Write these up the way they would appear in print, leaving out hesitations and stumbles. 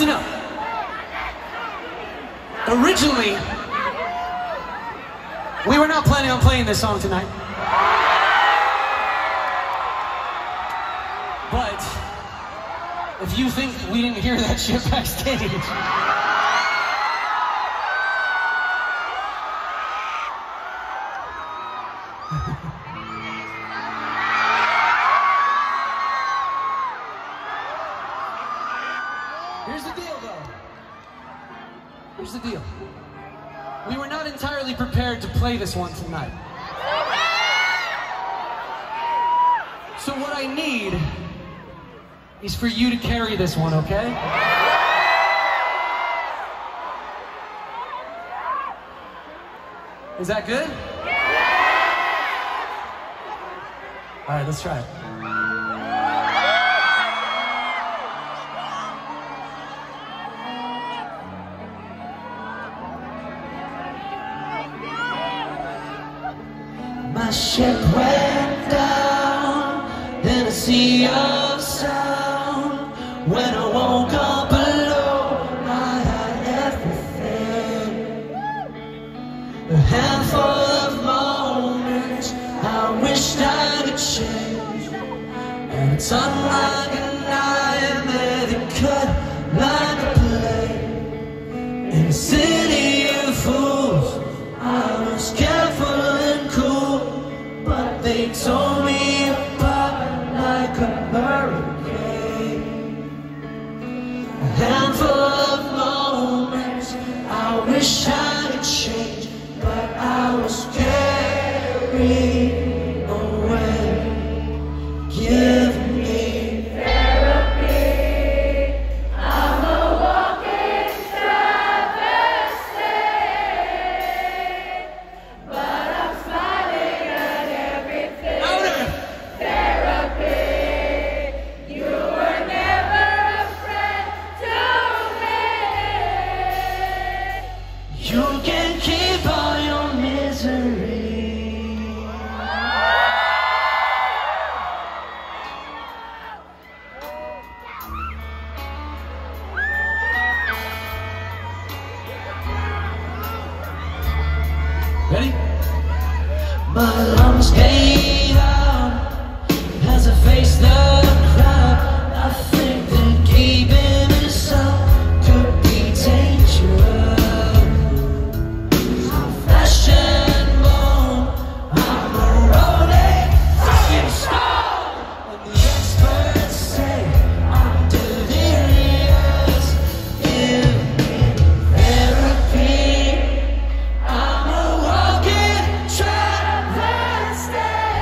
listen up. Originally, we were not planning on playing this song tonight. But if you think we didn't hear that shit backstage, here's the deal, though. Here's the deal. We were not entirely prepared to play this one tonight. So what I need is for you to carry this one, okay? Is that good? All right, let's try it. My ship went down in a sea of sound. When I woke up alone, I had everything. A handful of moments I wished I could change. And it's unlike a nightmare that cut like a blade. In a city of fools, I was careful and cool, but they tore me apart like a hurricane. A handful of moments I wish I could change, but I was carried away. Give me therapy. I'm a walking travesty, but I'm smiling at everything. Louder. Therapy. You were never a friend to me. You can keep all your misery. Ready? My lungs gave out as I faced the crowd. I think that keeping this up could be dangerous. I'm flesh and bone, I'm a rolling fucking stone. And the experts say I'm delirious. Give me therapy. I'm a walking travesty,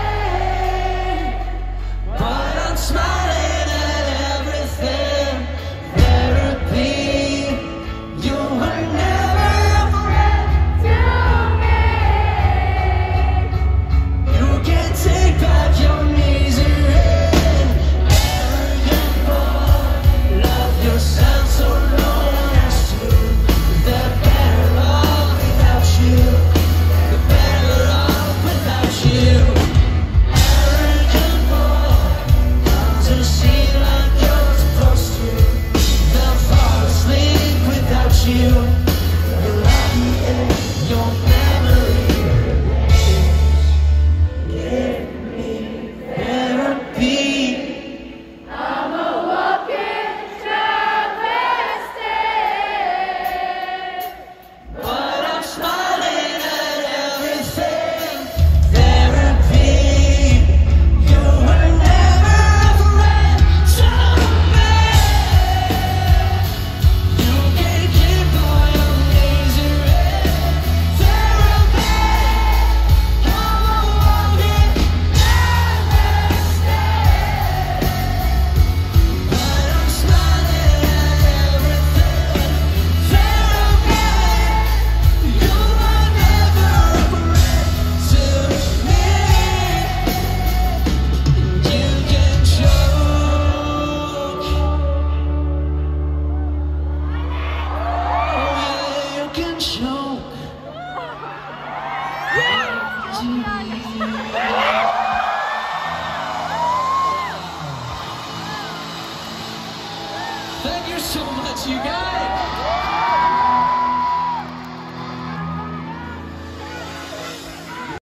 Thank you so much, you guys.